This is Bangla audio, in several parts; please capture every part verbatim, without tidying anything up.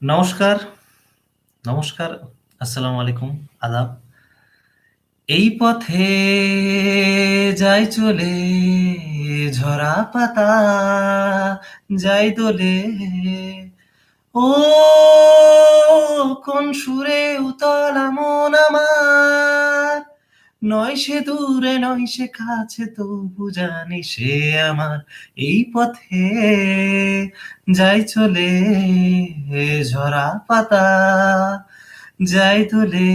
নমস্কার, নমস্কার, আসসালামু আলাইকুম, আদাব। এই পথে যাই চলে ঝরা পাতা যায় দোলে। ও কোন সুরে উতলা মন আমার, নয় সে দূরে নয় সে কাছে তবু জানি সে আমার। এই পথে যাই চলে ঝরা পাতা যায় দোলে।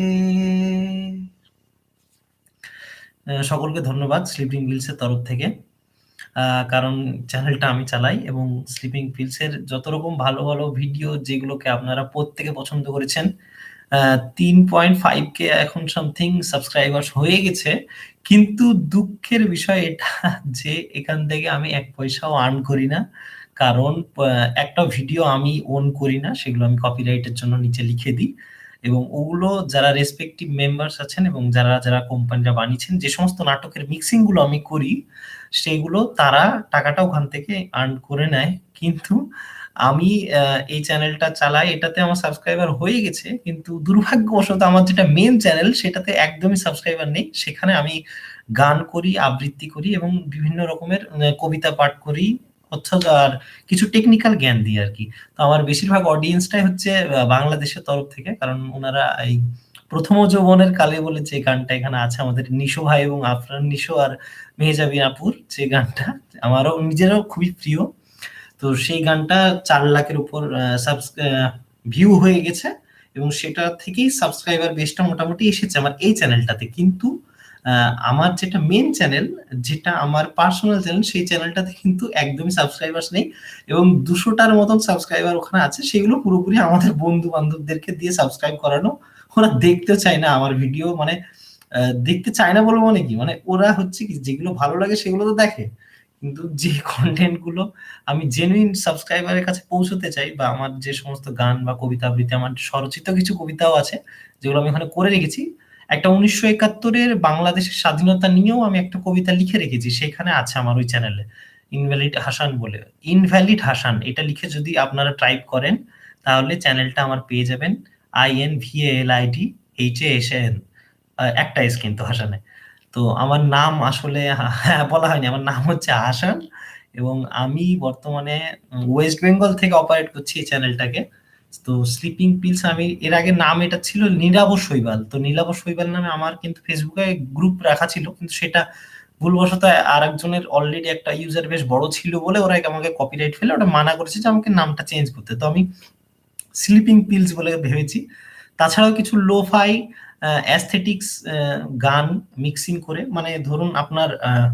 আহ, সকলকে ধন্যবাদ স্লিপিং পিলস এর তরফ থেকে। আহ, কারণ চ্যানেলটা আমি চালাই এবং স্লিপিং পিলস এর যত রকম ভালো ভালো ভিডিও যেগুলোকে আপনারা প্রত্যেকে পছন্দ করেছেন, তিন পয়েন্ট ফাইভ কে এখন সামথিং সাবস্ক্রাইবার্স হয়ে গেছে। কিন্তু দুঃখের বিষয় এটা যে এখান থেকে আমি এক পয়সাও আর্ন করি না, কারণ আহ, একটা ভিডিও আমি ওন করি না, সেগুলো আমি কপিরাইটের জন্য নিচে লিখে দিই। এবং ওগুলো যারা রেসপেক্টিভ মেম্বার্স আছেন এবং যারা যারা কোম্পানিরা বানিয়েছেন, যে সমস্ত নাটকের মিক্সিং গুলো আমি করি সেগুলো তারা টাকাটা ওখান থেকে আর্ন করে নেয়। কিন্তু আমি আহ, এই চ্যানেলটা চালাই, এটাতে আমার সাবস্ক্রাইবার হয়ে গেছে, কিন্তু দুর্ভাগ্যবশত আমার যেটা মেন চ্যানেল সেটাতে একদমই সাবস্ক্রাইবার নেই। সেখানে আমি গান করি, আবৃত্তি করি এবং বিভিন্ন রকমের আহ, কবিতা পাঠ করি, অর্থাৎ আর কিছু টেকনিক্যাল জ্ঞান দিই আর কি। তো আমার বেশিরভাগ অডিয়েন্সটাই হচ্ছে আহ, বাংলাদেশের তরফ থেকে, কারণ ওনারা এই প্রথম যৌবনের কালে বলে যে গানটা এখানে আছে, আমাদের নিশো ভাই এবং আফরান নিশো আর মেহজাবিন আপুর যে গানটা আমারও নিজেরও খুবই প্রিয়। তো সেই গানটা চার লাখের উপর ভিউ হয়ে গেছে এবং সেটা থেকেই সাবস্ক্রাইবার বেসটা মোটামুটি এসেছে আমার এই চ্যানেলটাতে। কিন্তু আহ, আমার যেটা মেন চ্যানেল, যেটা আমার পার্সোনাল চ্যানেল, সেই চ্যানেলটাতে কিন্তু একদমই সাবস্ক্রাইবার্স নেই এবং দুশোটার মতন সাবস্ক্রাইবার ওখানে আছে, সেগুলো পুরোপুরি আমাদের বন্ধু বান্ধবদেরকে দিয়ে সাবস্ক্রাইব করানো। ওরা দেখতেও চায় না আমার ভিডিও, মানে আহ, দেখতে চায় না বলবো মানে কি, মানে ওরা হচ্ছে কি যেগুলো ভালো লাগে সেগুলো তো দেখে, কিন্তু যে কন্টেন্ট গুলো আমি জেনুইন সাবস্ক্রাইবারের কাছে পৌঁছতে চাই, বা আমার যে সমস্ত গান বা কবিতা আবৃত্তি, আমার স্বরচিত কিছু কবিতাও আছে যেগুলো আমি ওখানে করে রেখেছি। একটা উনিশশো একাত্তরের বাংলাদেশের স্বাধীনতা নিয়েও আমি একটা কবিতা লিখে রেখেছি, সেখানে আছে আমার ওই চ্যানেলে, ইনভ্যালিড হাসান বলে। ইনভ্যালিড হাসান এটা লিখে যদি আপনারা টাইপ করেন তাহলে চ্যানেলটা আমার পেয়ে যাবেন। I N V L I D H A S N, একটা এস কিন্তু হাসানে। তো আমার নাম আসলে হ্যাঁ বলা হয়নি, আমার নাম হচ্ছে আহাসান এবং আমি বর্তমানে ওয়েস্ট বেঙ্গল থেকে অপারেট করছি এই চ্যানেলটাকে। তো স্লিপিং পিলস, আমি এর আগে নাম এটা ছিল নীলাভ শৈবাল। তো নীলাভ শৈবাল নামে আমার কিন্তু ফেসবুকে গ্রুপ রাখা ছিল, কিন্তু সেটা ভুলবশত আর একজনের অলরেডি একটা ইউজার বেশ বড় ছিল বলে ওরা আমাকে কপিরাইট ফেলে ওটা মানা করেছে যে আমাকে নামটা চেঞ্জ করতে। তো আমি স্লিপিং পিলস বলে ভেবেছি। তাছাড়াও কিছু লোফাই অ্যাস্থেটিক্স গান মিক্সিং করে, মানে ধরুন আপনার আহ,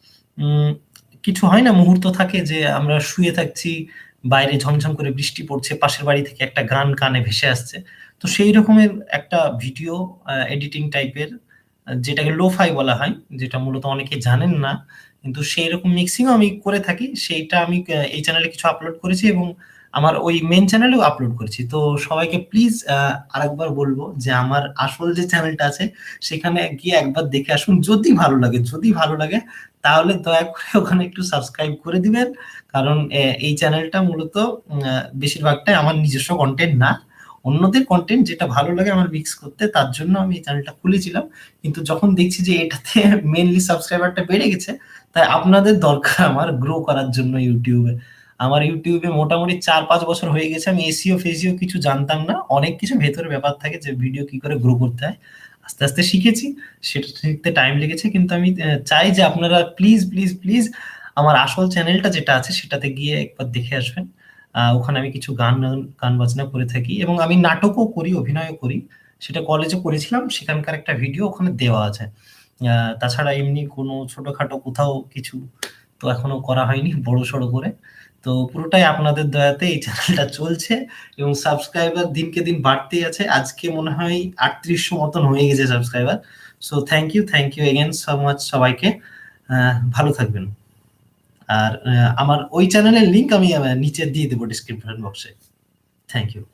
উম, কিছু হয় না, মুহূর্ত থাকে যে আমরা শুয়ে থাকছি, বাইরে ঝমঝম করে বৃষ্টি পড়ছে, পাশের বাড়ি থেকে একটা গান কানে ভেসে আসছে। তো সেই রকমের একটা ভিডিও এডিটিং টাইপের, যেটাকে লোফাই বলা হয়, যেটা মূলত অনেকে জানেন না, কিন্তু সেই রকম মিক্সিং আমি করে থাকি। সেইটা আমি আহ, এই চ্যানেলে কিছু আপলোড করেছি এবং আমার ওই মেন চ্যানেলেও আপলোড করেছি। তো সবাইকে প্লিজ আরেকবার বলবো যে আমার আসল যে চ্যানেলটা আছে সেখানে গিয়ে একবার দেখে আসুন, যদি ভালো লাগে। যদি ভালো লাগে তাহলে দয়া করে ওখানে একটু সাবস্ক্রাইব করে দিবেন, কারণ আহ, এই চ্যানেলটা মূলত উম, আহ, বেশিরভাগটাই আমার নিজস্ব কন্টেন্ট না, অন্যদের কন্টেন্ট যেটা ভালো লাগে আমার মিক্স করতে, তার জন্য আমি এই চ্যানেলটা খুলেছিলাম। কিন্তু যখন দেখছি যে এটাতে মেনলি সাবস্ক্রাইবারটা বেড়ে গেছে, তাই আপনাদের দরকার আমার গ্রো করার জন্য ইউটিউবে। আমার ইউটিউবে মোটামুটি চার পাঁচ বছর হয়ে গেছে, আমি এসিও ফেসিও কিছু জানতাম না, অনেক কিছু ভেতরে ব্যাপার থাকে যে ভিডিও কি করে গ্রো করতে হয়, আস্তে আস্তে শিখেছি। সেটা শিখতে টাইম লেগেছে, কিন্তু আমি আহ, চাই যে আপনারা প্লিজ প্লিজ প্লিজ আমার আসল চ্যানেলটা যেটা আছে সেটাতে গিয়ে একবার দেখে আসবেন। আহ, ওখানে আমি কিছু গান গান বাজনা করে থাকি এবং আমি নাটকও করি, অভিনয়ও করি। সেটা কলেজে করেছিলাম, সেখানকার একটা ভিডিও ওখানে দেওয়া আছে। আহ, তাছাড়া এমনি কোনো ছোটখাটো কোথাও কিছু তো এখনো করা হয়নি বড় সড়ো করে। তো পুরোটাই আপনাদের দয়াতে এই চ্যানেলটা চলছে এবং সাবস্ক্রাইবার দিনকে দিন বাড়তেই আছে। আজকে মনে হয় আটত্রিশশো মতন হয়ে গেছে subscriber. So thank you, thank you again so much সবাইকে। আহ, ভালো থাকবেন। আর আহ, আমার ওই চ্যানেলের লিংক আমি আহ, নিচে দিয়ে দেবো ডিসক্রিপশন বক্সে। Thank you.